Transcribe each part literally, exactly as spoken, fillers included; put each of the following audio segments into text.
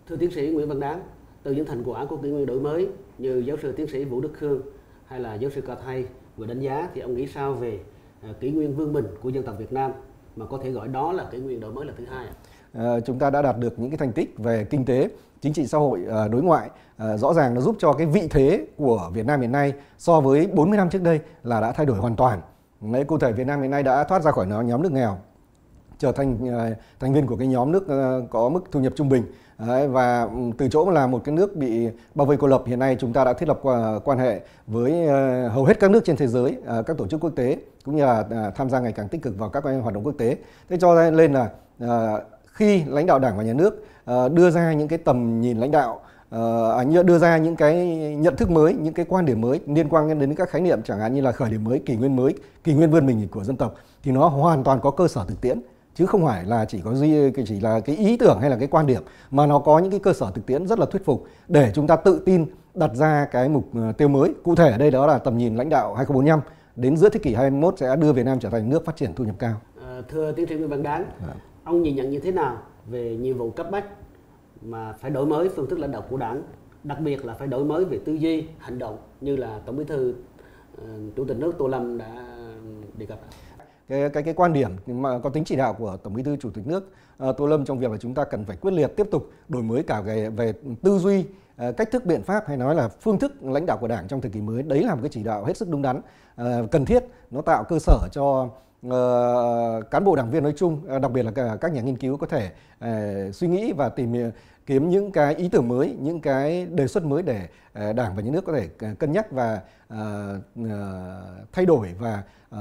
Thưa tiến sĩ Nguyễn Văn Đáng, từ những thành quả của kỷ nguyên đổi mới như giáo sư tiến sĩ Vũ Đức Khương hay là giáo sư Cao Thay vừa đánh giá, thì ông nghĩ sao về kỷ nguyên vương mình của dân tộc Việt Nam, mà có thể gọi đó là kỷ nguyên đổi mới lần thứ hai ạ? À, chúng ta đã đạt được những cái thành tích về kinh tế, chính trị xã hội, à, đối ngoại, à, rõ ràng nó giúp cho cái vị thế của Việt Nam hiện nay so với bốn mươi năm trước đây là đã thay đổi hoàn toàn. Đấy, cụ thể Việt Nam hiện nay đã thoát ra khỏi nhóm nước nghèo, trở thành uh, thành viên của cái nhóm nước uh, có mức thu nhập trung bình. Đấy, và um, từ chỗ là một cái nước bị bao vây cô lập, hiện nay chúng ta đã thiết lập uh, quan hệ với uh, hầu hết các nước trên thế giới, uh, các tổ chức quốc tế, cũng như là uh, tham gia ngày càng tích cực vào các uh, hoạt động quốc tế. Thế cho nên là uh, khi lãnh đạo Đảng và Nhà nước uh, đưa ra những cái tầm nhìn lãnh đạo, uh, đưa ra những cái nhận thức mới, những cái quan điểm mới liên quan đến các khái niệm chẳng hạn như là khởi điểm mới, kỷ nguyên mới, kỷ nguyên vươn mình của dân tộc, thì nó hoàn toàn có cơ sở thực tiễn, chứ không phải là chỉ có duy chỉ là cái ý tưởng hay là cái quan điểm, mà nó có những cái cơ sở thực tiễn rất là thuyết phục để chúng ta tự tin đặt ra cái mục tiêu mới. Cụ thể ở đây đó là tầm nhìn lãnh đạo hai không bốn năm đến giữa thế kỷ hai mươi mốt sẽ đưa Việt Nam trở thành nước phát triển thu nhập cao. À, thưa tiến sĩ Nguyễn Văn Đáng, à. ông nhìn nhận như thế nào về nhiệm vụ cấp bách mà phải đổi mới phương thức lãnh đạo của Đảng, đặc biệt là phải đổi mới về tư duy, hành động như là Tổng Bí thư uh, Chủ tịch nước Tô Lâm đã đề cập? Cái, cái cái quan điểm mà có tính chỉ đạo của Tổng Bí thư Chủ tịch nước uh, Tô Lâm trong việc là chúng ta cần phải quyết liệt tiếp tục đổi mới cả về, về tư duy, uh, cách thức, biện pháp, hay nói là phương thức lãnh đạo của Đảng trong thời kỳ mới. Đấy là một cái chỉ đạo hết sức đúng đắn, uh, cần thiết. Nó tạo cơ sở cho uh, cán bộ đảng viên nói chung, uh, đặc biệt là cả các nhà nghiên cứu có thể uh, suy nghĩ và tìm kiếm những cái ý tưởng mới, những cái đề xuất mới để uh, Đảng và Nhà nước có thể cân nhắc và uh, uh, thay đổi và uh,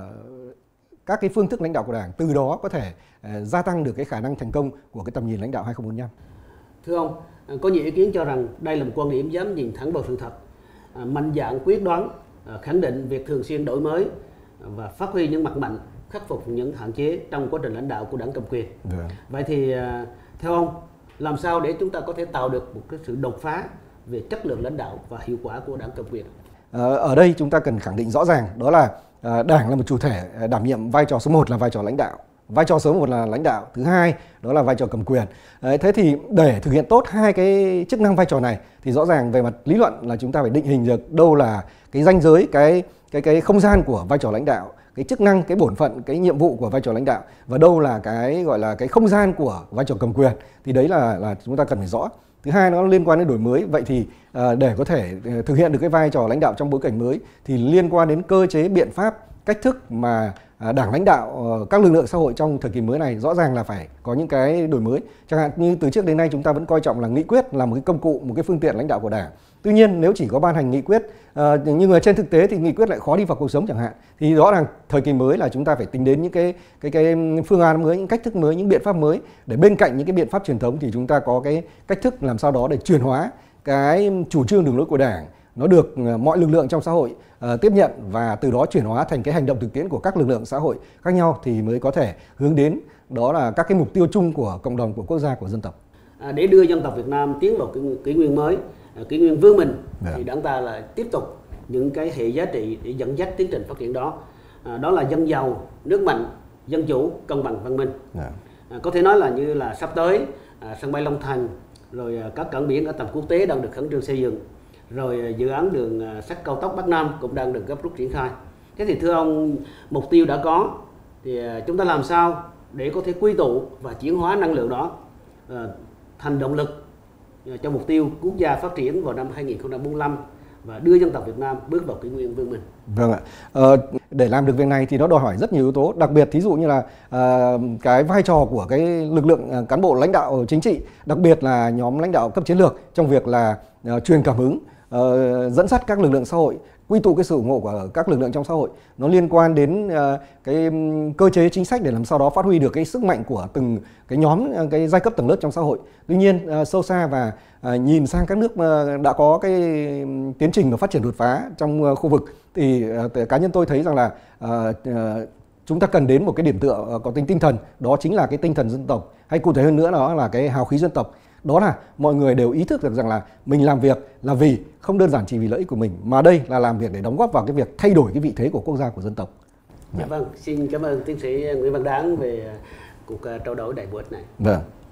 các cái phương thức lãnh đạo của Đảng, từ đó có thể uh, gia tăng được cái khả năng thành công của cái tầm nhìn lãnh đạo hai không bốn năm. Thưa ông, có nhiều ý kiến cho rằng đây là một quan điểm dám nhìn thẳng vào sự thật, uh, mạnh dạn quyết đoán, uh, khẳng định việc thường xuyên đổi mới và phát huy những mặt mạnh, khắc phục những hạn chế trong quá trình lãnh đạo của Đảng cầm quyền. Được. Vậy thì uh, theo ông, làm sao để chúng ta có thể tạo được một cái sự đột phá về chất lượng lãnh đạo và hiệu quả của Đảng cầm quyền? Uh, ở đây chúng ta cần khẳng định rõ ràng đó là Đảng là một chủ thể đảm nhiệm vai trò số một là vai trò lãnh đạo. Vai trò số một là lãnh đạo, thứ hai đó là vai trò cầm quyền. Đấy, thế thì để thực hiện tốt hai cái chức năng vai trò này thì rõ ràng về mặt lý luận là chúng ta phải định hình được đâu là cái ranh giới, cái cái cái không gian của vai trò lãnh đạo, cái chức năng, cái bổn phận, cái nhiệm vụ của vai trò lãnh đạo, và đâu là cái gọi là cái không gian của vai trò cầm quyền. Thì đấy là là chúng ta cần phải rõ. Thứ hai, nó liên quan đến đổi mới. Vậy thì để có thể thực hiện được cái vai trò lãnh đạo trong bối cảnh mới thì liên quan đến cơ chế, biện pháp, cách thức mà Đảng lãnh đạo các lực lượng xã hội trong thời kỳ mới này rõ ràng là phải có những cái đổi mới. Chẳng hạn như từ trước đến nay chúng ta vẫn coi trọng là nghị quyết là một cái công cụ, một cái phương tiện lãnh đạo của Đảng. Tuy nhiên nếu chỉ có ban hành nghị quyết uh, nhưng mà trên thực tế thì nghị quyết lại khó đi vào cuộc sống chẳng hạn, thì rõ ràng thời kỳ mới là chúng ta phải tính đến những cái cái cái phương án mới, những cách thức mới, những biện pháp mới, để bên cạnh những cái biện pháp truyền thống thì chúng ta có cái cách thức làm sao đó để chuyển hóa cái chủ trương đường lối của Đảng nó được mọi lực lượng trong xã hội uh, tiếp nhận, và từ đó chuyển hóa thành cái hành động thực tiễn của các lực lượng xã hội khác nhau, thì mới có thể hướng đến đó là các cái mục tiêu chung của cộng đồng, của quốc gia, của dân tộc. À, để đưa dân tộc Việt Nam tiến vào kỷ nguyên mới, kỷ nguyên vương mình, yeah. thì Đảng ta là tiếp tục những cái hệ giá trị để dẫn dắt tiến trình phát triển đó. À, đó là dân giàu, nước mạnh, dân chủ, công bằng, văn minh. Yeah. À, có thể nói là như là sắp tới à, sân bay Long Thành, rồi à, các cảng biển ở tầm quốc tế đang được khẩn trương xây dựng, rồi à, dự án đường à, sắt cao tốc Bắc Nam cũng đang được gấp rút triển khai. Thế thì thưa ông, mục tiêu đã có thì à, chúng ta làm sao để có thể quy tụ và chuyển hóa năng lượng đó à, thành động lực cho mục tiêu quốc gia phát triển vào năm hai nghìn không trăm bốn mươi lăm và đưa dân tộc Việt Nam bước vào kỷ nguyên vương mình? Vâng ạ. Ờ, để làm được việc này thì nó đòi hỏi rất nhiều yếu tố, đặc biệt thí dụ như là uh, cái vai trò của cái lực lượng uh, cán bộ lãnh đạo chính trị, đặc biệt là nhóm lãnh đạo cấp chiến lược trong việc là uh, truyền cảm hứng, uh, dẫn dắt các lực lượng xã hội, quy tụ cái sự ủng hộ của các lực lượng trong xã hội. Nó liên quan đến uh, cái cơ chế chính sách để làm sao đó phát huy được cái sức mạnh của từng cái nhóm, cái giai cấp tầng lớp trong xã hội. Tuy nhiên uh, sâu xa và uh, nhìn sang các nước uh, đã có cái tiến trình và phát triển đột phá trong uh, khu vực, thì uh, cá nhân tôi thấy rằng là uh, uh, chúng ta cần đến một cái điểm tựa uh, có tính tinh thần, đó chính là cái tinh thần dân tộc, hay cụ thể hơn nữa đó là cái hào khí dân tộc. Đó là mọi người đều ý thức được rằng là mình làm việc là vì không đơn giản chỉ vì lợi ích của mình, mà đây là làm việc để đóng góp vào cái việc thay đổi cái vị thế của quốc gia, của dân tộc. Dạ vâng, xin cảm ơn tiến sĩ Nguyễn Văn Đáng về cuộc trao đổi đại bổ ích này. Vâng.